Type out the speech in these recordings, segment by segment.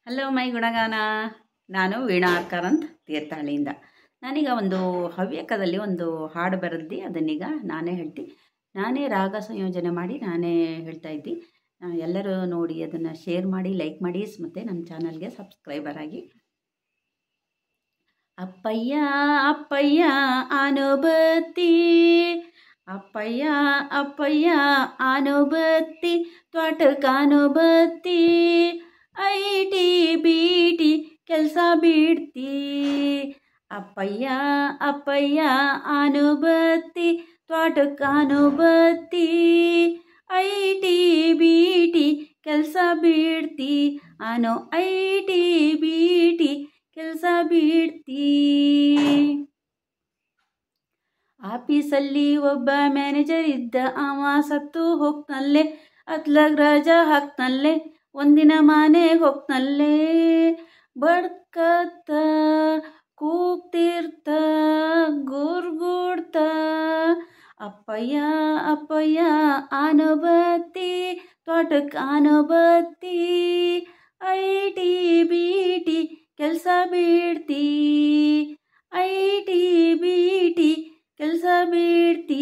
Hello my ಗುಣಗಾನ. ನಾನು ವೀಣಾ ಆರ್ಕಾರಂತ್ ತೀರ್ಥಹಳ್ಳಿಯಿಂದ. ನಾನೀಗ ಒಂದು ಹವ್ಯಕದಲ್ಲಿ ಒಂದು ಹಾಡು ಬರೆದು ಅದನ್ನೀಗ ನಾನೇ ಹೇಳ್ತೀನಿ. ನಾನೇ ರಾಗ ಸಂಯೋಜನೆ ಮಾಡಿ ನಾನೇ ಹೇಳ್ತಾ ಇದ್ದಿ. ಎಲ್ಲರೂ ನೋಡಿ ಅದನ್ನು ಶೇರ್ ಮಾಡಿ, ಲೈಕ್ ಮಾಡಿ, ಮತ್ತು ನಮ್ಮ ಚಾನಲ್ಗೆ ಸಬ್ಸ್ಕ್ರೈಬರ್ ಆಗಿ. ಅಪ್ಪಯ್ಯ ಅಪ್ಪಯ್ಯ ಅನುಬತ್ತಿ, ಅಪ್ಪಯ್ಯ ಅಪ್ಪಯ್ಯ ಅನುಬತ್ತಿ, ತ್ವಾಟಕ್ಕಾನುಬತ್ತಿ, ಐಟಿ ಬಿಟಿ ಕೆಲಸ ಬಿಡ್ತಿ. ಅಪ್ಪಯ್ಯ ಅಪ್ಪಯ್ಯ ಅನುಬತ್ತಿ, ತ್ವಾಟಕ್ಕಾನುಬತ್ತಿ, ಐಟಿ ಬಿಟಿ ಕೆಲಸ ಬಿಡ್ತಿ. ಅನು ಐಟಿ ಬಿಟಿ ಕೆಲಸ ಬಿಡ್ತಿ. ಆಫೀಸಲ್ಲಿ ಒಬ್ಬ ಮ್ಯಾನೇಜರ್ ಇದ್ದ, ಅವ ಸತ್ತು ಹೋಗ್ತನಲ್ಲೇ, ಅತ್ಲಾಗ ರಜಾ ಹಾಕ್ತನಲ್ಲೇ, ಒಂದಿನ ಮನೆಗೆ ಹೋಗ್ತನಲ್ಲೇ. ಬಡ್ಕತ್ತ ಕೂಗ್ತಿರ್ತ ಗುರ್ಗುಡ್ತ, ಅಪ್ಪಯ್ಯ ಅಪ್ಪಯ್ಯ ಅನುಬತ್ತಿ, ತ್ವಾಟಕ್ಕಾನುಬತ್ತಿ, ಐಟಿ ಬಿಟಿ ಕೆಲಸ ಬಿಡ್ತಿ. ಐಟಿ ಬಿಟಿ ಕೆಲಸ ಬಿಡ್ತಿ.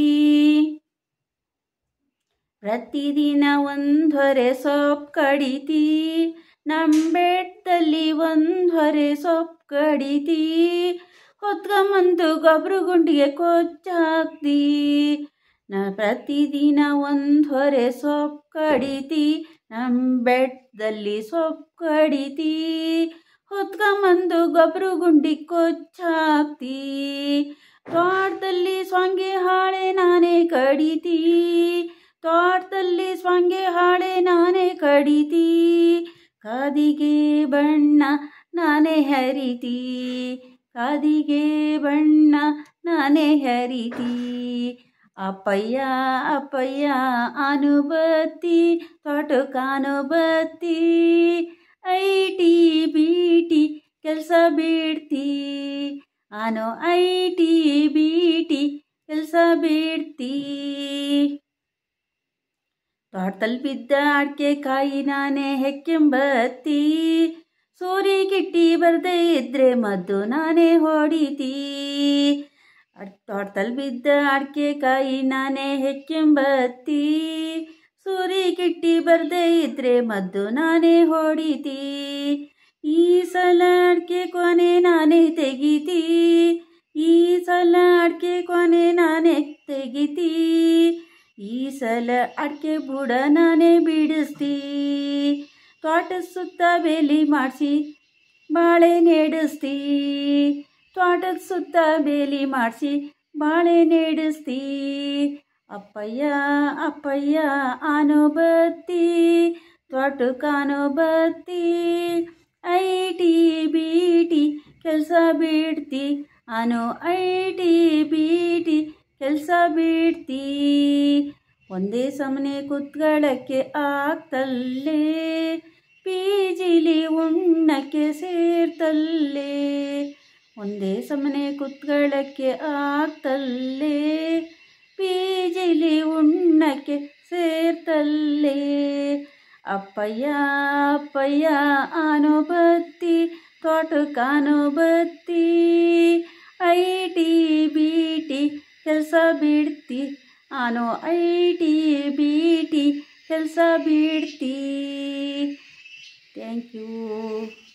ಪ್ರತಿದಿನ ಒಂದ್ವರೆ ಸೊಪ್ಪು ಕಡಿತಿ, ನಮ್ಮ ಬೆಟ್ಟದಲ್ಲಿ ಒಂದ್ವರೆ ಸೊಪ್ಪು ಕಡಿತಿ, ಹೊತ್ಕೊಂಬಂದು ಗೊಬ್ಬರ ಗುಂಡಿಗೆ ಕೊಚ್ಚಾಕ್ತಿ. ಪ್ರತಿದಿನ ಒಂದ್ವರೆ ಸೊಪ್ಪು ಕಡಿತಿ, ನಮ್ಮ ಬೆಟ್ಟದಲ್ಲಿ ಸೊಪ್ಪು ಕಡಿತಿ, ಹೊತ್ಕೊಂಬಂದು ಗೊಬ್ಬರ ಗುಂಡಿ ಕೊಚ್ಚಾಕ್ತಿ. ತೋಟದಲ್ಲಿ ಸ್ವಂಗೆ ಹಾಳೆ ನಾನೇ ಕಡಿತಿ, ತೋಟದಲ್ಲಿ ಸ್ವಂಗೆ ಹಾಳೆ ನಾನೇ ಕಡಿತಿ, ಕಾದಿಗೆ ಬಣ್ಣ ನಾನೇ ಹರಿತಿ, ಕಾದಿಗೆ ಬಣ್ಣ ನಾನೇ ಹರಿತಿ. ಅಪ್ಪಯ್ಯ ಅಪ್ಪಯ್ಯ ಅನುಬತ್ತಿ, ತ್ವಾಟಕ್ಕಾನುಬತ್ತಿ, ಐಟಿ ಬಿಟಿ ಕೆಲಸ ಬಿಡ್ತಿ. ಅನು ಐಟಿ ಬಿಟಿ ಕೆಲಸ ಬಿಡ್ತಿ. ತೋಟದಲ್ಲಿ ಬಿದ್ದ ಅಡಿಕೆ ಕಾಯಿ ನಾನೇ ಹೆಕ್ಕೆಂಬತ್ತಿ, ಸೂರಿಗಿಟ್ಟಿ ಬರದೇ ಇದ್ರೆ ಮದ್ದು ನಾನೇ ಹೊಡಿತಿ. ತೋಟದಲ್ಲಿ ಬಿದ್ದ ಅಡಿಕೆ ಕಾಯಿ ನಾನೇ ಹೆಕ್ಕೆಂಬತ್ತಿ, ಸೂರಿಗಿಟ್ಟಿ ಬರದೇ ಇದ್ರೆ ಮದ್ದು ನಾನೇ ಹೊಡಿತಿ. ಈ ಸಲ ಅಡಿಕೆ ಕೊನೆ ನಾನೇ ತೆಗಿತಿ, ಈ ಸಲ ಅಡಿಕೆ ಕೊನೆ ನಾನೇ ತೆಗಿತಿ, ಈ ಸಲ ಅಡಿಕೆ ಬುಡ ನಾನೇ ಬಿಡಿಸ್ತಿ. ತೋಟದ ಸುತ್ತ ಬೇಲಿ ಮಾಡಿಸಿ ಬಾಳೆ ನೆಡಿಸ್ತಿ, ತೋಟದ ಸುತ್ತ ಬೇಲಿ ಮಾಡಿಸಿ ಬಾಳೆ ನೆಡಿಸ್ತಿ. ಅಪ್ಪಯ್ಯ ಅಪ್ಪಯ್ಯ ಅನುಬತ್ತಿ, ತ್ವಾಟಕ್ಕಾನುಬತ್ತಿ, ಐಟಿ ಬಿಟಿ ಕೆಲಸ ಬಿಡ್ತಿ. ಅನು ಐಟಿ ಬಿಟಿ ಕೆಲಸ ಬಿಡ್ತಿ. ಒಂದೇ ಸಮನೆ ಕುತ್ಗಳಕ್ಕೆ ಆಗ್ತಲ್ಲೇ, ಪಿಜಿಲಿ ಉಣ್ಣಕ್ಕೆ ಸೇರ್ತಲ್ಲೇ. ಒಂದೇ ಸಮನೆ ಕುತ್ಗಳಕ್ಕೆ ಆಗ್ತಲ್ಲೇ, ಪಿಜಿಲಿ ಉಣ್ಣಕ್ಕೆ ಸೇರ್ತಲ್ಲೇ. ಅಪ್ಪಯ್ಯ ಅಪ್ಪಯ್ಯ ಅನುಬತ್ತಿ, ತ್ವಾಟಕ್ಕಾನುಬತ್ತಿ, ಐಟಿ ಬಿಟಿ ಕೆಲಸ ಬಿಡ್ತಿ. ಅನು ಐಟಿ ಬಿಟಿ ಕೆಲಸ ಬಿಡ್ತಿ. Thank you.